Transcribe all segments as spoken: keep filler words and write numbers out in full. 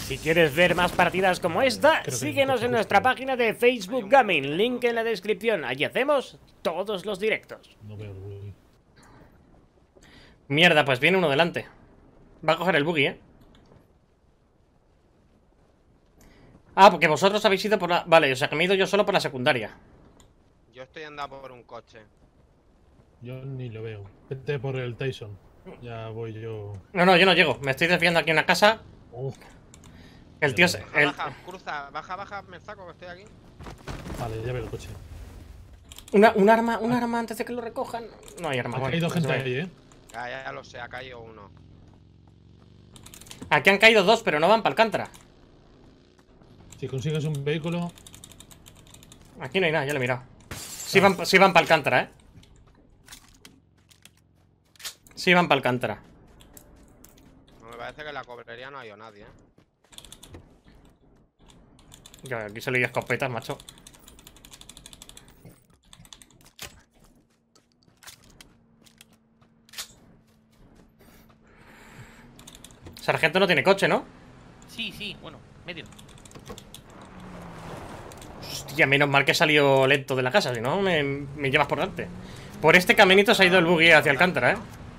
Si quieres ver más partidas como esta, síguenos en nuestra página de Facebook Gaming, link en la descripción. Allí hacemos todos los directos. No veo el buggy. Mierda, pues viene uno delante. Va a coger el buggy, ¿eh? Ah, porque vosotros habéis ido por la... Vale, o sea que me he ido yo solo por la secundaria. Yo estoy andando por un coche. Yo ni lo veo. Vete por el Tyson. Ya voy yo. No, no, yo no llego. Me estoy desviando aquí en una casa. Oh, El tío se... Baja, el- baja, cruza, baja, baja, me saco que estoy aquí. vale, ya veo el coche. Una, un arma, un arma antes de que lo recojan. No hay arma. Ha bueno, caído pues gente vaya. ahí, ¿eh? Ya, ya, ya lo sé, ha caído uno. Aquí han caído dos, pero no van para Alcántara. Si consigues un vehículo. Aquí no hay nada, ya lo he mirado. Sí van, sí van para Alcántara, ¿eh? Sí van para Alcántara. No, me parece que en la cobrería no ha ido nadie, ¿eh? Yo aquí solo hay escopetas, macho. Sargento no tiene coche, ¿no? Sí, sí, bueno, medio. Hostia, menos mal que he salido lento de la casa, si no me, me llevas por delante. Por este caminito se ha ido el buggy hacia Alcántara, ¿eh?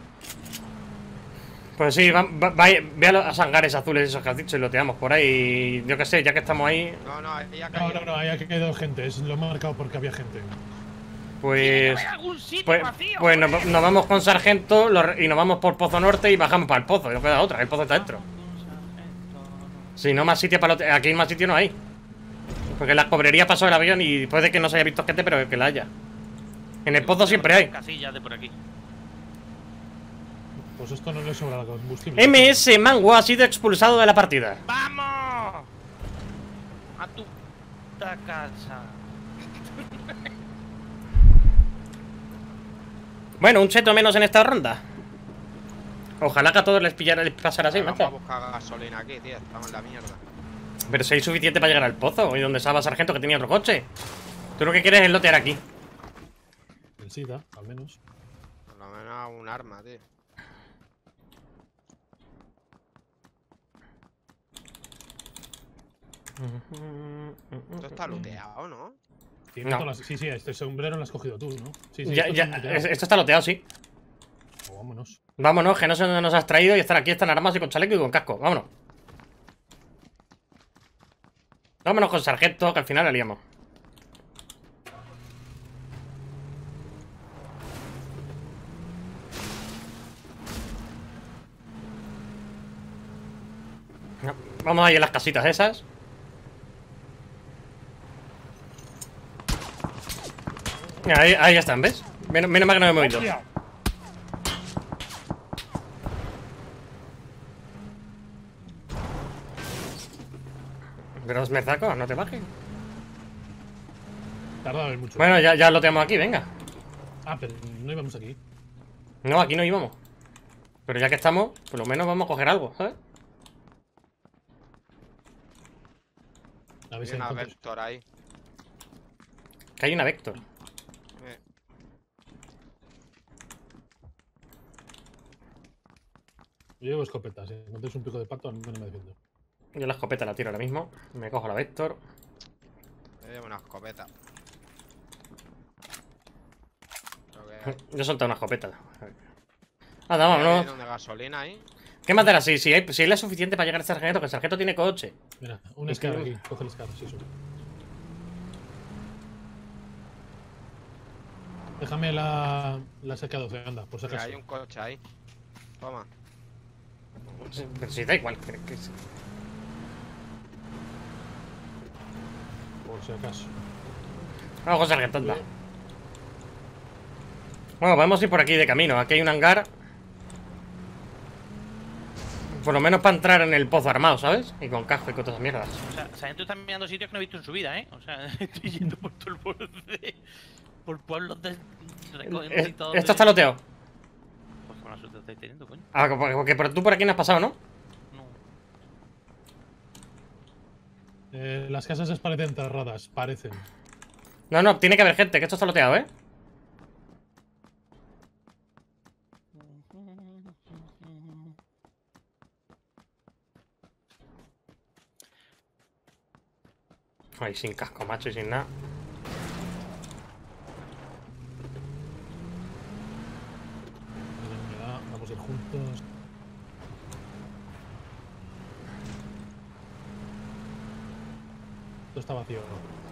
Pues sí, va, va, va- ve a los hangares azules esos que has dicho y loteamos por ahí. Yo qué sé, ya que estamos ahí, No, no, ahí ha No, caído. no, no, ahí ha caído gente. Es lo he marcado porque había gente. pues... ¿Hay algún sitio Pues, vacío? pues nos, nos vamos con Sargento lo re- y nos vamos por Pozo Norte y bajamos para el Pozo. No queda otra, el Pozo está dentro. Si no, más sitio para lote- aquí más sitio no hay. Porque en las cobrerías pasó el avión y puede que no se haya visto gente, pero que la haya. En el Pozo siempre hay. Casillas de por aquí. Pues esto no le sobra combustible. M S Mango ha sido expulsado de la partida. ¡Vamos! A tu puta casa. Bueno, un cheto menos en esta ronda. Ojalá que a todos les pillara, les pasara así, Vamos a macho. buscar gasolina aquí, tío. Estamos en la mierda. Pero si hay suficiente para llegar al Pozo. Y donde estaba Sargento que tenía otro coche. Tú lo que quieres es lotear aquí. El SIDA, al menos. Por lo menos un arma, tío. Esto está looteado, ¿no? Tiene No. todas las- Sí, sí, este sombrero lo has cogido tú, ¿no? Sí, sí, Ya, estos ya, son looteados. es- esto está loteado, sí. Pues vámonos. Vámonos, que no sé dónde nos has traído y están aquí, están armados y con chaleco y con casco. Vámonos. Vámonos con Sargento, que al final la liamos. Vamos ahí en las casitas esas. Mira, Ahí, ahí están, ¿ves? Menos, menos mal que no me he movido. ¡Hostia! Pero me saco, no te bajes. Tardaba mucho. Bueno, ya, ya lo tenemos aquí, venga. Ah, pero no íbamos aquí. No, aquí no íbamos. Pero ya que estamos, por lo menos vamos a coger algo, ¿sabes? A ver Hay si una encuentro. Vector ahí. Que hay una Vector. Eh, Yo llevo escopetas. Si encontréis un pico de pato, no me defiendo. Yo la escopeta la tiro ahora mismo. Me cojo la Vector. yo llevo una escopeta. Creo que hay. Yo he soltado una escopeta. Anda, ¿Hay vámonos. bidón de gasolina ahí? ¿Qué más dará? Si, si, hay, si hay la suficiente para llegar al sargento, que el sargento tiene coche. Mira, un Es que- Scar aquí. Coge el Scar, sí, sube. Déjame la, la S K doce, anda, por si Mira, acaso. hay un coche ahí. Toma. Pero si da igual. que- que- Por si acaso. Vamos con sargento, anda. Bueno, podemos ir por aquí de camino. Aquí hay un hangar. Por lo menos para entrar en el pozo armado, ¿sabes? Y con casco y con todas esas mierdas. O sea, Sargento está mirando sitios que no he visto en su vida, ¿eh? O sea, estoy yendo por todo el borde. Por pueblos de. Eh, Esto está loteado. Pues con la suerte que estáis teniendo, coño. Ah, porque por- tú por aquí no has pasado, ¿no? No. Eh, las casas les parecen cerradas, parecen. No, no, tiene que haber gente, que esto está loteado, ¿eh? Ay, sin casco, macho, y sin nada. Me da, vamos a ir juntos. Esto está vacío,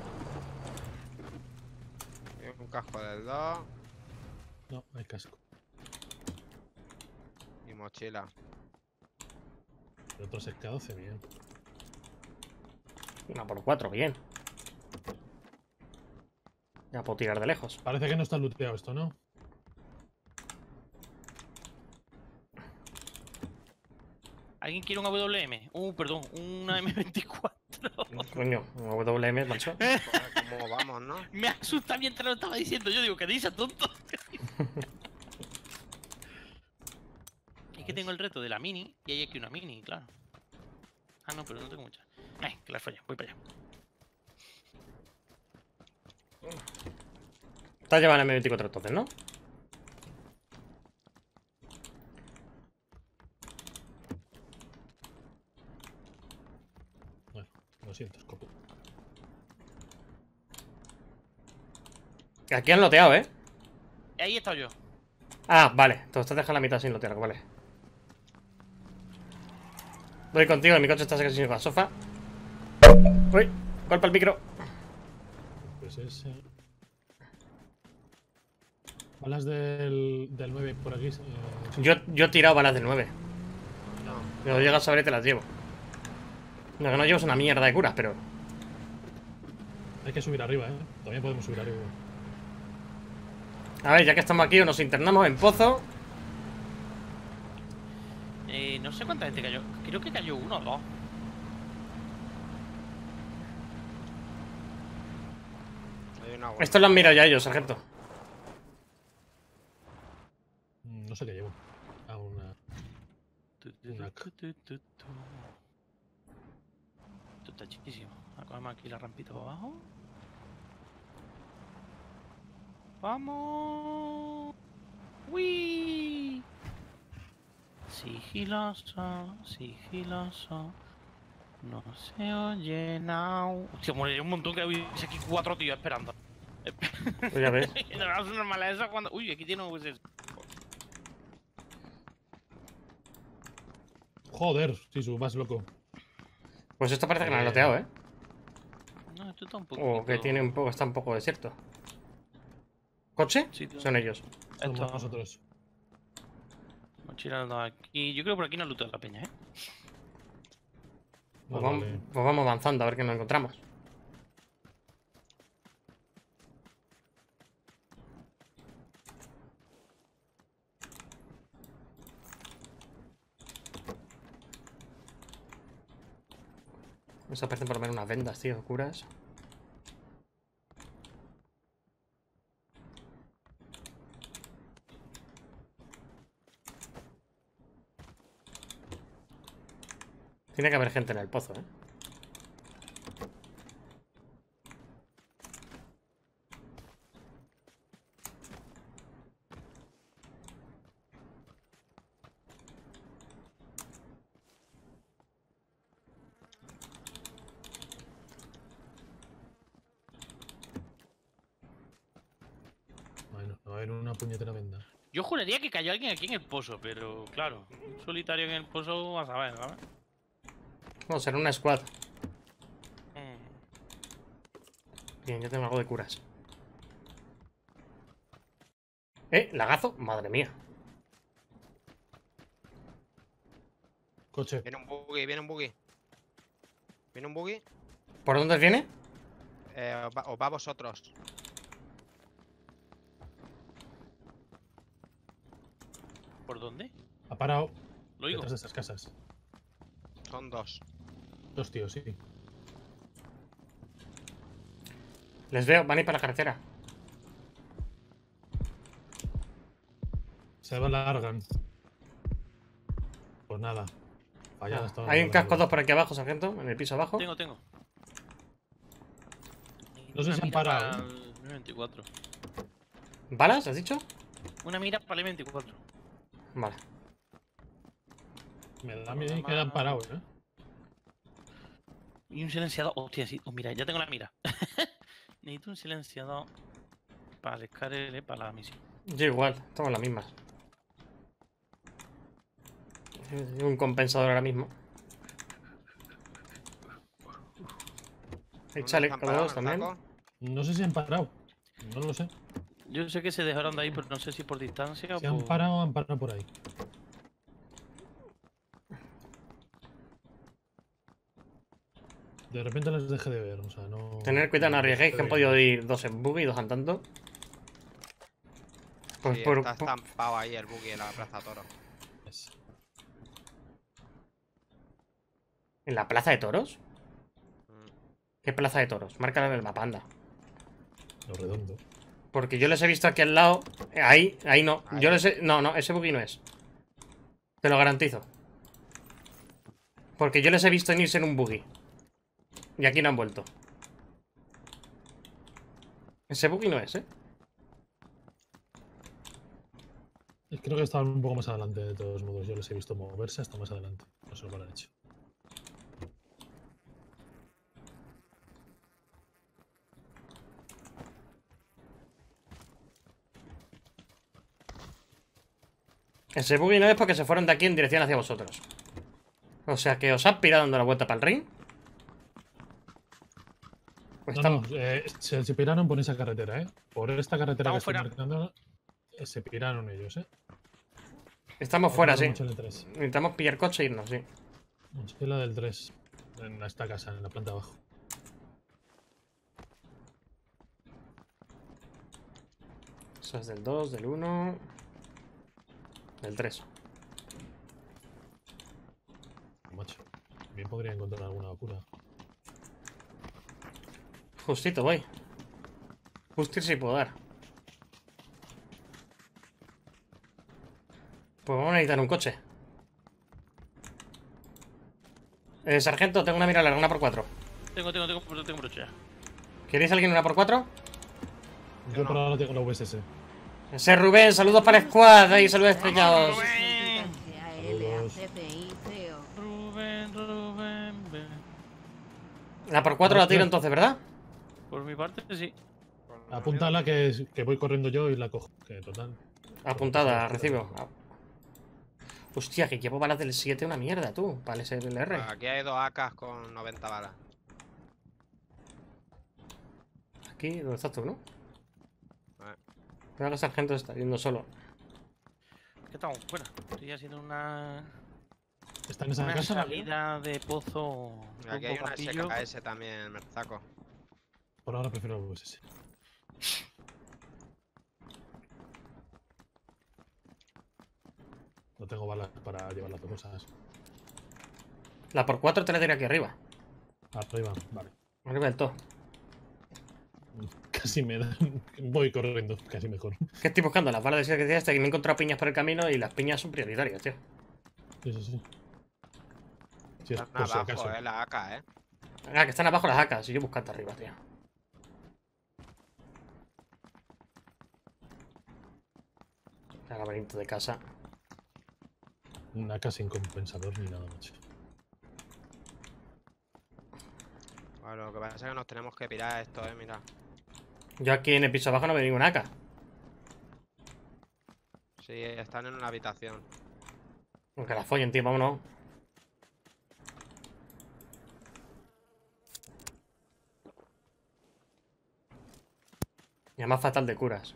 ¿no? Un casco del dos No, hay casco. y mochila. El otro es K doce, bien. Una por cuatro, bien. Ya puedo tirar de lejos. Parece que no está looteado esto, ¿no? ¿Alguien quiere un A W M? Uh, perdón, una M veinticuatro. Coño, un W M, macho. Joder, ¿cómo vamos, no? Me asusta mientras lo estaba diciendo. Yo digo, ¿qué dices, tonto? Es que tengo el reto de la mini y hay aquí una mini, claro. Ah, no, pero no tengo muchas. Ay, que la falla, voy para allá. Te has llevado el M veinticuatro entonces, ¿no? Bueno, lo siento, escopo. Aquí han loteado, ¿eh? Ahí he estado yo. Ah, vale. Entonces te dejas la mitad sin lotear, vale. Voy contigo, mi coche está sin la sofá. Uy, golpe al micro. Pues ese. Balas del, del nueve por aquí. Eh, Yo, yo he tirado balas del nueve. No. Cuando llegas a ver te las llevo. No, que no llevas una mierda de curas, pero... hay que subir arriba, ¿eh? Todavía podemos subir arriba. A ver, ya que estamos aquí, nos internamos en pozo. Eh, no sé cuánta gente cayó. Creo que cayó uno o dos. Hay una buena. Esto lo han mirado ya ellos, sargento. Mm, No sé qué llevo. Ah, una. Tu, tu, Una tu, tu, tu, tu. Esto está chiquísimo. Acabamos aquí la rampita para abajo. ¡Vamos! ¡Uy! Sigiloso, sigiloso. No se oye now. Hostia, moriré un montón que hubiese aquí cuatro tíos esperando. Pues ya ves. No era normal eso cuando. Uy, aquí tiene un U S S. Joder, sí, su vas loco. Pues esto parece que lo han loteado, ¿eh? No, esto está un poco. O que tiene un poco, está un poco desierto. ¿Coche? Sí, tú- Son ellos. Somos Esto. nosotros. Mochila de aquí. Yo creo que por aquí no lootea la peña, ¿eh? Pues Ah, vamos, vale. pues vamos avanzando a ver qué nos encontramos. Nos aparecen por lo menos unas vendas, tío, curas. Tiene que haber gente en el pozo, ¿eh? Bueno, va a haber una puñetera venda. Yo juraría que cayó alguien aquí en el pozo, pero claro, un solitario en el pozo vas a ver, ¿sabes? No, será una squad. Mm. Bien, yo tengo algo de curas. ¿Eh? ¿Lagazo? Madre mía. Coche. Viene un buggy, viene un buggy. Viene un buggy. ¿Por dónde viene? Eh, os, va, os va a vosotros. ¿Por dónde? Ha parado Lo digo. detrás de estas casas. Son dos. Dos tíos, sí. Les veo, van a ir para la carretera. Se largan. Pues nada. Fallada Ah, estaba hay un la casco bola. dos por aquí abajo, sargento, en el piso abajo. Tengo, tengo. No sé Una si han mira parado, para ¿eh? el M veinticuatro. ¿Balas, has dicho? Una mira para el M veinticuatro. Vale. Me da miedo que han parado, ¿eh? Y un silenciador. Hostia, sí. Oh, mira, ya tengo la mira. Necesito un silenciador para el escáner, para la misión. Yo igual, estamos las mismas. Un compensador ahora mismo. Échale ¿Dónde con están dos parados, también. Marzaco? No sé si han parado. No lo sé. Yo sé que se dejaron de ahí, pero no sé si por distancia o Si han por... parado, han parado por ahí. De repente les dejé de ver, o sea, no... Tener cuidado, no arriesguéis, que han podido ir dos en buggy y dos andando. Pues Sí, por, está por- estampado ahí el buggy en la Plaza Toro. Es ¿En la plaza de toros? Mm. ¿Qué plaza de toros? Márcala en el mapa, anda. lo redondo. Porque yo les he visto aquí al lado. Eh, Ahí, ahí no. Ahí. Yo les he... No, no, ese buggy no es. Te lo garantizo. Porque yo les he visto en irse en un buggy. Y aquí no han vuelto. Ese buggy no es, ¿eh? Creo que estaban un poco más adelante de todos modos. Yo les he visto moverse hasta más adelante. No sé lo que han hecho. Ese buggy no es porque se fueron de aquí en dirección hacia vosotros. O sea que os han pirado dando la vuelta para el ring. Pues No, estamos... no, eh, se, se piraron por esa carretera, ¿eh? Por esta carretera que Estamos estoy fuera. marcando, eh, se piraron ellos, ¿eh? Estamos fuera, sí. Mochila tres. Necesitamos pillar coche e irnos, sí. Mochila del tres. En esta casa, en la planta abajo. Eso es del dos, del uno... Del tres. Macho. Bien podría encontrar alguna vacuna. Justito voy. Justito si puedo dar. Pues vamos a necesitar un coche. Eh, sargento, tengo una mira larga, una por cuatro. Tengo, tengo, tengo, tengo, tengo brocha ya. ¿Queréis alguien una por cuatro? Yo por ahora tengo la U S S. Ese Rubén, saludos para el squad, ahí saludos estrellados. Rubén, Rubén, ven. La por cuatro la tiro entonces, ¿verdad? Por mi parte, sí. Apúntala que, que voy corriendo yo y la cojo. Que total. Apuntada, recibo. Hostia, que llevo balas del siete, una mierda, tú, para el S L R. Aquí hay dos A Ks con noventa balas. Aquí, ¿dónde estás tú, no? Eh. Creo que el sargento está yendo solo. ¿Qué estamos? Fuera. Estoy haciendo una, ¿Está en esa una casa? salida de pozo. Y aquí un hay una S bocadillo. K S también, Merzaco. Por ahora prefiero la U S S. No tengo balas para llevar las dos cosas. La por cuatro te la tiré aquí arriba. Arriba, vale. Arriba del todo. Casi me dan. Voy corriendo, casi mejor. ¿Qué estoy buscando? Las balas de siete que decía hasta que me he encontrado piñas por el camino y las piñas son prioritarias, tío. Sí, sí, sí. Si es Están por si abajo, acaso. eh, la A K, eh. Ah, que están abajo las A Ks y yo buscando arriba, tío. El laberinto de casa. Una casa sin compensador ni nada, macho. Bueno, lo que pasa es que nos tenemos que pirar esto, eh, mira. Yo aquí en el piso abajo no veo ninguna A K. Sí, están en una habitación. Aunque la follen, tío, vámonos. Y además fatal de curas.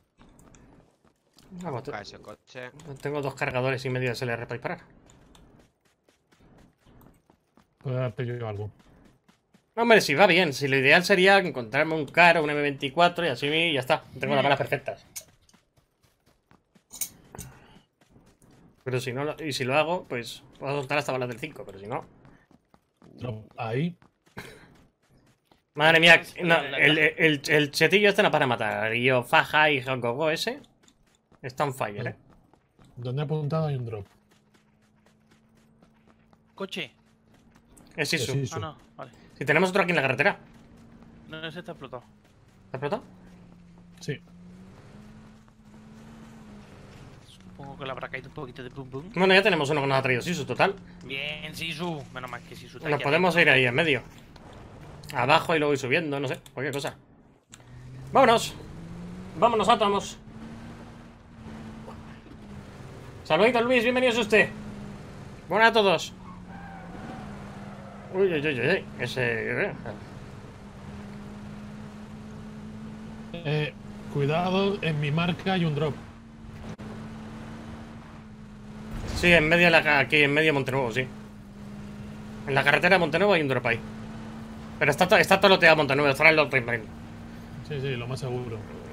Vamos, te- Busca ese coche. tengo dos cargadores y medio de S L R para disparar. Puedo darte yo algo. Hombre, si va bien. Si lo ideal sería encontrarme un C A R o un M veinticuatro y así y ya está. Tengo las balas perfectas. Pero si no, lo- y si lo hago, pues puedo soltar hasta balas del cinco, pero si no... No, ahí. Madre mía, no, el, el, el chetillo este no para matar. Y yo, faja y Gogo ese. Está on fire, eh. Donde he apuntado hay un drop. Coche. Es Isu. Sí, sí. Ah, no, vale. Si tenemos otro aquí en la carretera. No, ese está explotado. ¿Te ha explotado? Sí. Supongo que le habrá caído un poquito de pum pum. Bueno, ya tenemos uno que nos ha traído Sisu, total. Bien, Sisu. Menos mal que Sisu está Nos aquí podemos ir adentro. ahí en medio. Abajo y luego ir subiendo, no sé, cualquier cosa. Vámonos. Vámonos, átomos. Saludito Luis, bienvenido a usted. Buenas a todos. Uy, uy, uy, uy, ese... Eh, cuidado, en mi marca hay un drop. Sí, en medio de la, aquí en medio de Montenuevo, sí. En la carretera de Montenuevo hay un drop ahí. Pero está, to- está todo loteado Montenuevo, estará el lote main. Sí, sí, lo más seguro.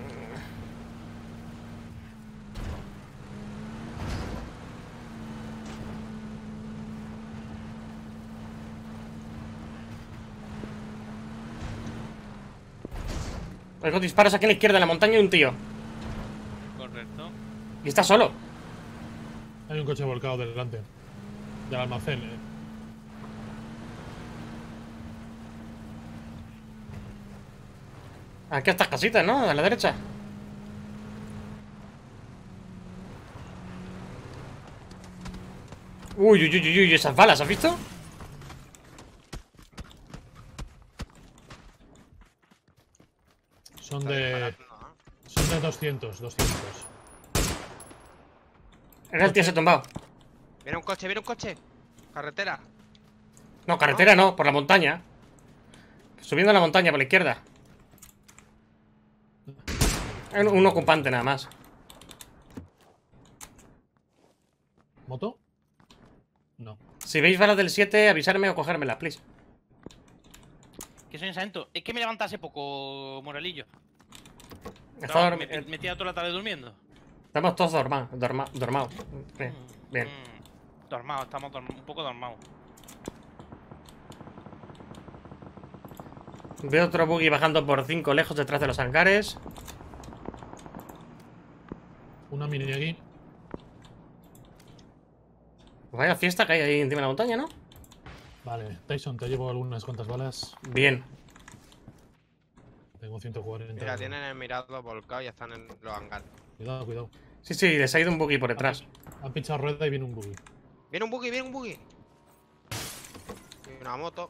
Oigo disparos aquí a la izquierda, en la montaña, y un tío. Correcto. Y está solo. Hay un coche volcado delante. Del almacén, eh. Aquí a estas casitas, ¿no? A la derecha. Uy, uy, uy, uy, esas balas, ¿has visto? Son Está de. disparando, ¿no? Son de doscientos, doscientos. Era el tío se ha tumbado. Viene un coche, viene un coche. Carretera. No, carretera no, por la montaña. Subiendo la montaña por la izquierda. Hay un, un ocupante nada más. ¿Moto? No. Si veis balas del siete, avisarme o cogérmela, please. Que soy ensayento. Es que me levanté hace poco, Moralillo. Está No, me, dormi- me he tirado toda la tarde durmiendo. Estamos todos dormados. Dorma dormados. Bien. Bien. Mm, dormados, estamos dorm- un poco dormados. Veo otro buggy bajando por cinco lejos detrás de los hangares. Una mini aquí. Vaya fiesta que hay ahí encima de la montaña, ¿no? Vale, Tyson, te llevo algunas cuantas balas. Bien. Tengo ciento cuarenta. Mira, tienen el mirador volcado y están en los hangares. Cuidado, cuidado. Sí, sí, les ha ido un buggy por detrás. Han pinchado rueda y viene un buggy. Viene un buggy, viene un buggy. Y una moto.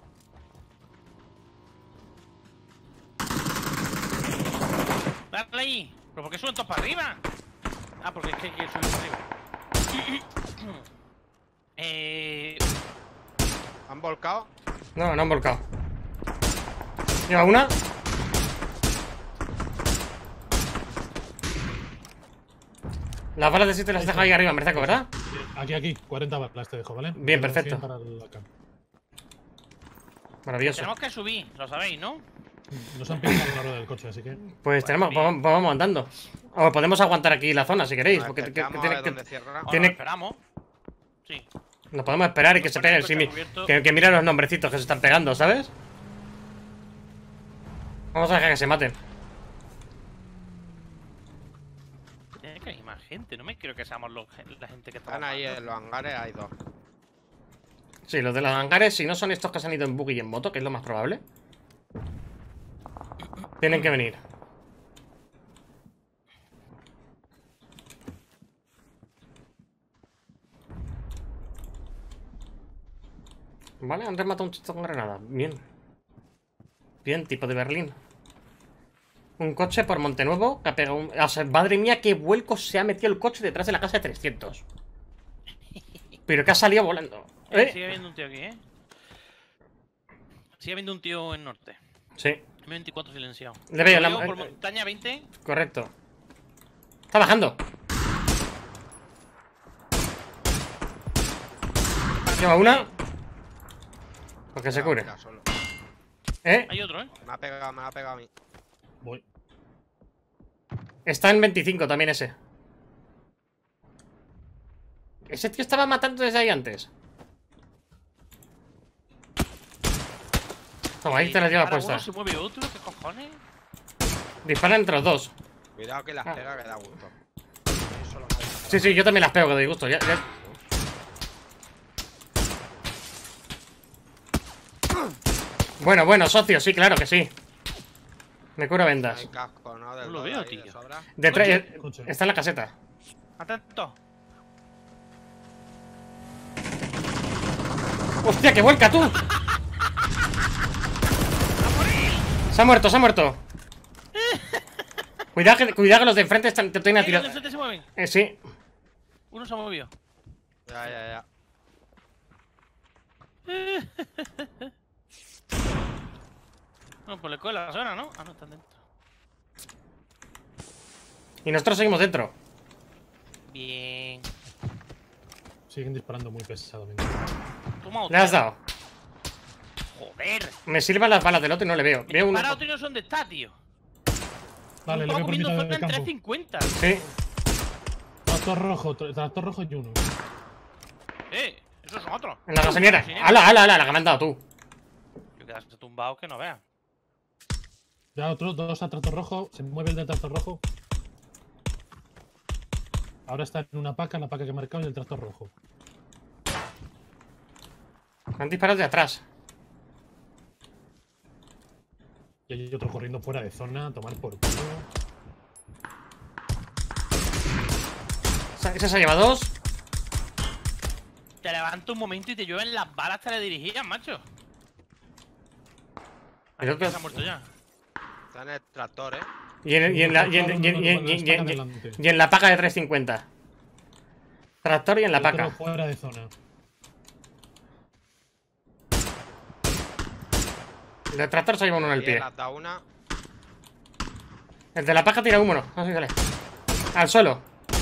¡Dale ahí! ¿Pero por qué suben todos para arriba? Ah, porque es que hay que subir para arriba. eh... Han volcado. No, no han volcado. Lleva una. Las balas de siete las dejo ahí arriba, Merzaco, ¿verdad? Aquí, aquí, cuarenta balas te dejo, ¿vale? Bien, Tengo perfecto. cien para la cam. Maravilloso. Tenemos que subir, lo sabéis, ¿no? Nos han pinchado la rueda del coche, así que. Pues tenemos, bien. vamos, vamos andando. O podemos aguantar aquí la zona si queréis. Nos Porque que- que acercamos a tiene ver que- dónde cierra. Ahora Tiene- lo esperamos. Sí. nos podemos esperar y que Nos se pone el peguen. coche sí, mi- cubierto. que, que mira los nombrecitos que se están pegando, ¿sabes? Vamos a dejar que se maten. Tiene que hay más gente, no me quiero que seamos los- la gente que está. Están ahí en los hangares, hay dos. Sí, los de los hangares, si no son estos que se han ido en buggy y en moto, que es lo más probable, tienen que venir. Vale, han rematado un chito con granada. Bien. Bien, tipo de Berlín. Un coche por Montenuevo que ha pegado un... O sea, madre mía, qué vuelco se ha metido el coche detrás de la casa de trescientos. Pero que ha salido volando. Eh, ¿Eh? sigue habiendo un tío aquí, ¿eh? Sigue habiendo un tío en norte. Sí, M veinticuatro silenciado. le veo Lo la... veo por montaña veinte. Correcto. Está bajando. Lleva una. Porque se Mira, cure. mira, solo. ¿Eh? Hay otro, ¿eh? Me ha pegado, me ha pegado a mí. Voy. Está en veinticinco también ese. Ese tío estaba matando desde ahí antes. Toma, ahí te las lleva Ahora uno puestas. se mueve otro, ¿qué cojones? Disparan entre los dos. Cuidado que las Ah. pega que da gusto. Eso lo mata. Sí, sí, yo también las pego, que doy gusto. Ya, ya- Bueno, bueno, socio, sí, claro que sí. Me curo No vendas. hay casco, ¿no? Del No lo todo veo, ahí de tío. sobra. Detrás, Coche, eh, coche. está en la caseta. Atento. ¡Hostia, que vuelca tú! Se ha muerto, se ha muerto. Cuidado que, cuidado que los de enfrente están, te tienen a Eh, tirar. los de enfrente se mueven. Eh, sí. Uno se ha movido. Ya, ya, ya. No, pues le coge la zona, ¿no? Ah, no, están dentro. Y nosotros seguimos dentro. Bien. Siguen disparando muy pesadamente. Toma Le otra. has dado. Joder. Me sirvan las balas del otro y no le veo. Veo uno. Para otro y no sé dónde está, tío. Vale, le Estaba veo por comiendo mitad zona del en campo. trescientos cincuenta. Sí. Tractor rojo, tra- tractor rojo y uno. Eh, esos son otros. En la gasolinera. Gasolinera. ¡Hala, hala, hala! La que me han dado tú. Yo quedaste tumbado que no veas. Ya otro, dos a tractor rojo. Se mueve el del tractor rojo. Ahora está en una paca, la paca que he marcado y el tractor rojo. Me han disparado de atrás. Y hay otro corriendo fuera de zona a tomar por culo. Esa- Ese se ha llevado dos. Te levanto un momento y te llueven las balas teledirigidas, macho. El otro- Se ha muerto ya. Está en el tractor, eh. Y en, y en la, y en- y en- y en- y en- y en- Adelante. y en la paca de trescientos cincuenta. Tractor y en la El otro paca. fuera de zona. El del tractor se ha llevado uno en el Y pie. le has dado una. El de la paca tira uno. Así sale. Al suelo.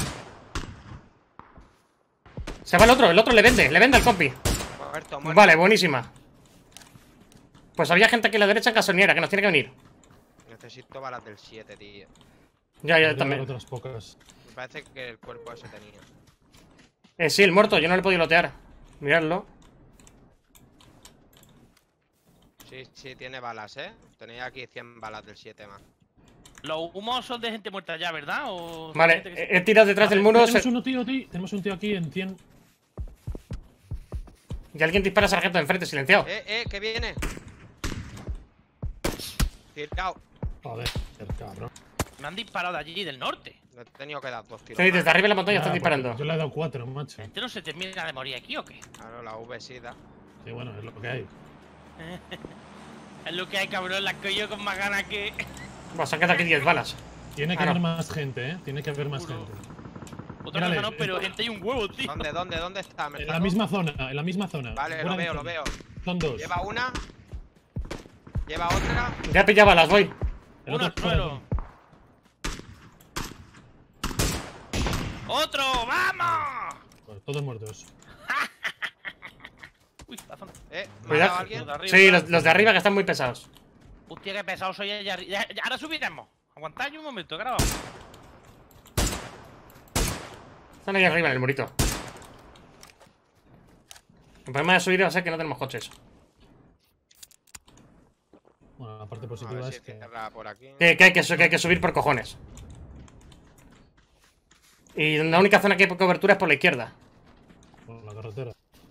Se va el otro. El otro le vende. Le vende al compi. Muerto, muerto. Vale, buenísima. Pues había gente aquí a la derecha en gasolinera que nos tiene que venir. Necesito balas del siete, tío. Ya, ya, Tengo también. otras pocas. Me parece que el cuerpo ese tenía. Eh, sí, el muerto. Yo no le he podido lotear. Miradlo. Sí, sí, tiene balas, eh. Tenía aquí cien balas del siete más. Los humos son de gente muerta ya, ¿verdad? ¿O Vale, gente que se- he he tirado detrás del muro. Tenemos se- uno, tío, tío. Tenemos un tío aquí en cien. Y alguien dispara a sargento de enfrente, silenciado. Eh, eh, que viene. Tirado. Joder, el cabrón. Me han disparado de allí, del norte. Le he tenido que dar dos tiros. Sí, desde arriba de la montaña Ya, están porque disparando. Yo le he dado cuatro, macho. ¿Este no se termina de morir aquí o qué? Claro, la V sí da. Sí, bueno, es lo que hay. Es lo que hay, cabrón, la que yo con más ganas que... Bueno, se han quedado aquí diez balas. Tiene que Ah, no. haber más gente, ¿eh? Tiene que haber más Seguro. gente. Otra Mírale, cosa no, pero gente hay un huevo, tío. ¿Dónde, dónde, dónde está? ¿Me En está la con- misma zona, en la misma zona. Vale, Fuera lo de veo, lo zona. veo. Son dos. Lleva una. Lleva otra. Ya he pillado balas, voy. El Uno otro al fuera de suelo. zona. ¡Otro! ¡Vamos! Bueno, todos muertos. Uy, la zona. Eh, ¿me ha Cuidado. dado alguien? Los de arriba. Sí, los, los de arriba que están muy pesados. Hostia, qué pesado soy allá arriba. Ya- ya- Ahora subiremos. Aguantad un momento, que ahora vamos. Están ahí arriba en el murito. El problema de subir va a ser que no tenemos coches. Bueno, la parte A positiva ver es si que. cierra por aquí. Que, que hay que, su- que hay que subir por cojones. Y la única zona que hay cobertura es por la izquierda. Bueno, la carretera.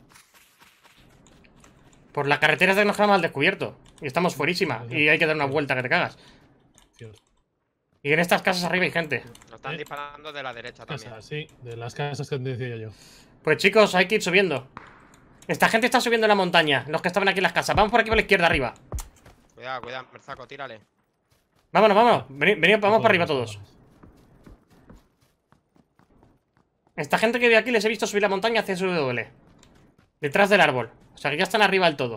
Por la carretera es de que nos quedamos al descubierto. Y estamos fuerísima. Y hay que dar una vuelta que te cagas. Cierto. Y en estas casas arriba hay gente. Nos están Eh. disparando de la derecha también. Casa, sí, de las casas que te decía yo. Pues chicos, hay que ir subiendo. Esta gente está subiendo la montaña. Los que estaban aquí en las casas. Vamos por aquí por la izquierda arriba. Cuidado, cuidado, Merzaco, tírale. Vámonos, vámonos. Vení- vení- vamos para arriba todos. Esta gente que ve aquí les he visto subir la montaña hacia su W. Detrás del árbol. O sea que ya están arriba del todo.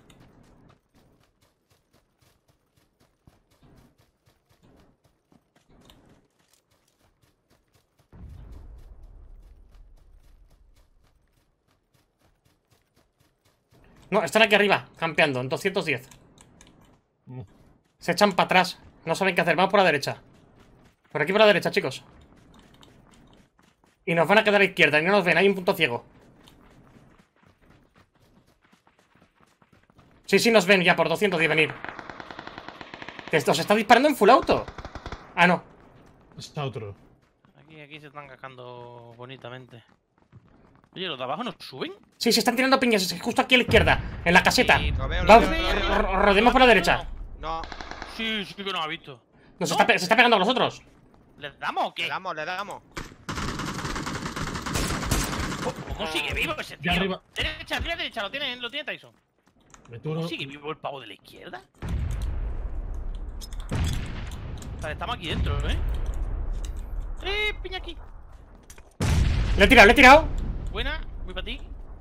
No, están aquí arriba, campeando, en doscientos diez. Mm. Se echan para atrás. No saben qué hacer. Vamos por la derecha. Por aquí por la derecha, chicos. Y nos van a quedar a la izquierda. Y no nos ven. Hay un punto ciego. Sí, sí, nos ven ya por doscientos diez venir. Esto se está disparando en full auto. Ah, no. Está otro. Aquí, aquí se están cagando bonitamente. Oye, ¿los de abajo nos suben? Sí, se están tirando piñas. Es justo aquí a la izquierda. En la caseta. Sí, Lo veo, lo Vamos, veo, lo veo. ro- rodemos por la derecha. No, Sí, sí que nos ha visto. Nos No. está pe- se está pegando a nosotros. ¿Les damos o qué? le damos, le damos. ¿Cómo sigue vivo ese tío? Ya arriba. Derecha, arriba, derecha, lo tiene, lo tiene Tyson. Me ¿Cómo turo. sigue vivo el pavo de la izquierda? Vale, estamos aquí dentro, ¿eh? ¡Eh! ¡Piña aquí! Le he tirado, le he tirado. Buena, voy para ti.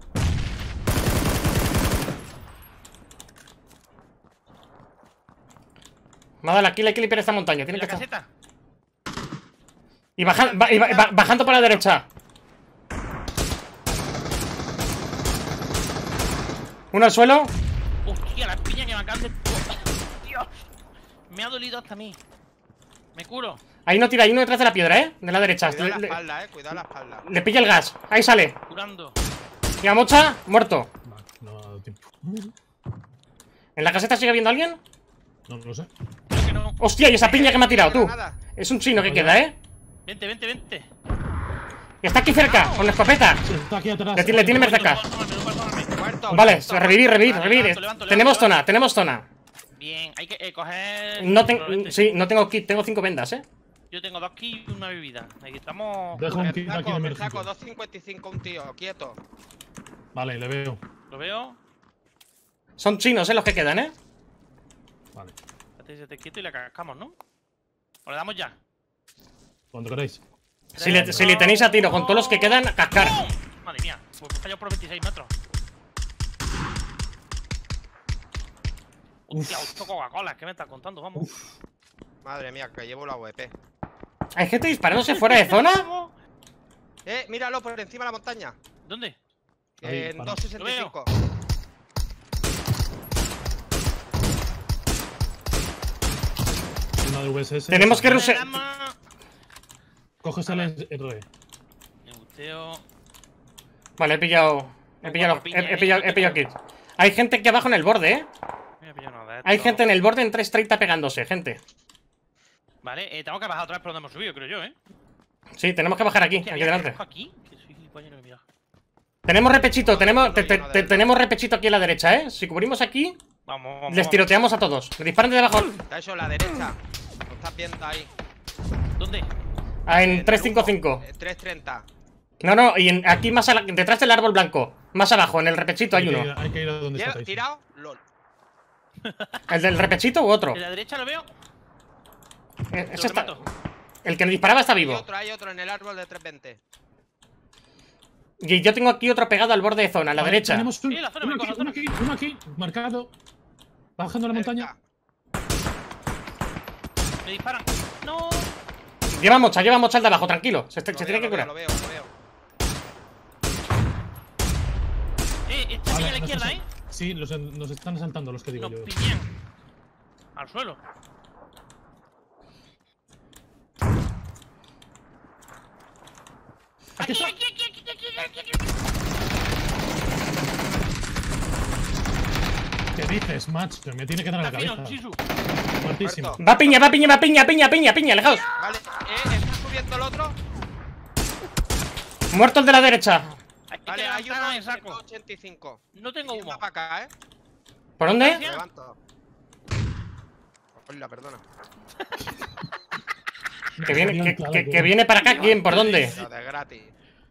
Me ha dado la kill, hay que limpiar esta montaña. ¿Y Tiene la que estar. caseta? Y, baja, ba- y ba- ba- bajando por la derecha. Uno al suelo. Hostia, las piñas que me acaban de... Dios. Me ha dolido hasta a mí. Me curo. Ahí no tira, hay uno detrás de la piedra, ¿eh? De la derecha. Cuidado Le, la le- espalda, eh. Cuidado la espalda. le pilla el gas. Ahí sale. Curando. Y a mocha, muerto. Vale, no me ha dado tiempo. ¿En la caseta sigue habiendo alguien? No, no lo sé. Creo que no. Hostia, y esa piña que me ha tirado, tú. Nada. Es un chino que queda, ¿eh? Vente, vente, vente. Y está aquí cerca, con la escopeta. Sí, está aquí atrás. Le, ti- le tiene Oye, cerca. Muerto. Vale, muerto. revivir, revivir, Vale, revivir. levanto, levanto, Tenemos levanto, zona, tenemos zona. Bien, hay que eh, coger... No tengo. Vente. Sí, no tengo kit, tengo cinco vendas, ¿eh? Yo tengo dos kills y una bebida. Necesitamos... Dejo un Me kit aquí saco, en me emergencia. saco dos cincuenta y cinco un tío, quieto. Vale, le veo. Lo veo. Son chinos, ¿eh? Los que quedan, ¿eh? Vale, Estate estate quieto y le cascamos, ¿no? O le damos ya. cuando queráis. Si le, si le tenéis a tiro con todos los que quedan, cascar. ¡Pum! Madre mía, pues he fallado por veintiséis metros. Hostia, ocho Coca-Cola, ¿qué me estás contando? Vamos. Madre mía, que llevo la V P. ¿Hay gente disparándose fuera de zona? Vamos. Eh, míralo por encima de la montaña. ¿Dónde? Ahí, En para. dos sesenta y cinco. Una de V S S. Tenemos que Le ruse- damos- Coges el R. Me gusteo. Vale, he pillado. He pillado, he, he pillado, he pillado kit. Hay gente aquí abajo en el borde, ¿eh? No me he pillado nada de Hay esto. gente en el borde en tres treinta pegándose, gente. Vale, eh, tengo que bajar otra vez por donde hemos subido, creo yo, ¿eh? Sí, tenemos que bajar aquí, Hostia, aquí mira, delante. bajo aquí? Que soy gilipollas y no me he mirado. Tenemos repechito, tenemos, te- te- lleno de te- armas. tenemos repechito aquí a la derecha, ¿eh? Si cubrimos aquí, Vamos, vamos. les vamos. tiroteamos a todos. Me disparan desde abajo. Está eso a la derecha. Lo estás viendo ahí. ¿Dónde? Ah, En en el tres cinco cinco. humo. Eh, tres treinta. No, no, y en- aquí más a la- detrás del árbol blanco. Más abajo, en el repechito hay Hay que uno. ir- Hay que ir a donde Lleva- estáis. Tirado, lol. ¿El del repechito u otro? ¿En la derecha lo veo? Eh, Lo ese está- remato. El que me disparaba está Hay vivo. otro, hay otro en el árbol de trescientos veinte. Y yo tengo aquí otro pegado al borde de zona, a la Vale, derecha. Tenemos un- Sí, la zona, uno me aquí, cojo uno la aquí, uno aquí, marcado. Bajando la montaña. Me disparan. ¡No! Lleva mocha, lleva mocha al de abajo, tranquilo. Se, se Lo tiene veo, que lo veo, curar. lo veo, lo veo. Eh, esta Vale, piña a la nos izquierda, asa- ¿eh? Sí, los, nos están asaltando los que digo Nos yo. piñan. Al suelo. Aquí Aquí, está. aquí, aquí, aquí, aquí, aquí, aquí. ¿Qué dices, macho? Me tiene que dar en la Está fino, cabeza. Chisu. Muertísimo. Muerto. Va piña, va piña, va piña, piña, piña, piña, alejaos. Vale, eh, está subiendo el otro. Muerto el de la derecha. Hay que Vale, hay levantar uno en en saco. ochenta y cinco. No tengo humo. para acá, eh. ¿Por dónde? Gracias. Levanto. Hola, perdona. Que viene, que, que- que viene para acá, ¿quién? ¿Por dónde? Lo de gratis.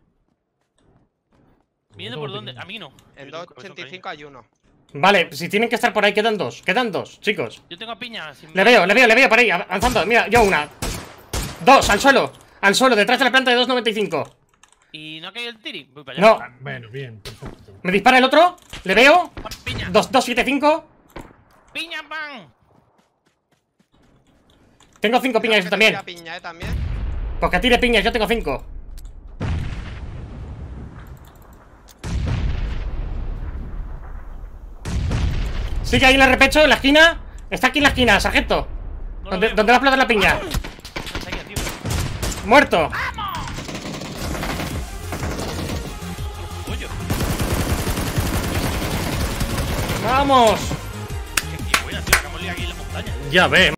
¿Viendo por dónde? A mí no. En Yo tengo dos ochenta y cinco hay uno. Vale, si tienen que estar por ahí, quedan dos. Quedan dos, chicos. Yo tengo piña. sin- Le veo, le veo, le veo por ahí, avanzando. Mira, yo una. Dos, al suelo. Al suelo, detrás de la planta de dos noventa y cinco. ¿Y no ha caído el tiri? Voy para allá. No. Bueno, bien, perfecto. Me dispara el otro. Le veo. Pan, Piña. Dos, dos, siete, cinco. Piña, pan. Tengo cinco piñas yo también. Tira piña, eh, también. Pues que tire piñas, yo tengo cinco. Sigue ahí en el repecho, en la esquina. Está aquí en la esquina, sargento. No lo Donde, veo. donde va a explotar la piña. Está aquí, tío. Muerto. Pollo. Vamos. Qué buena, tío. La que hemos liado aquí en la montaña. Ya ve.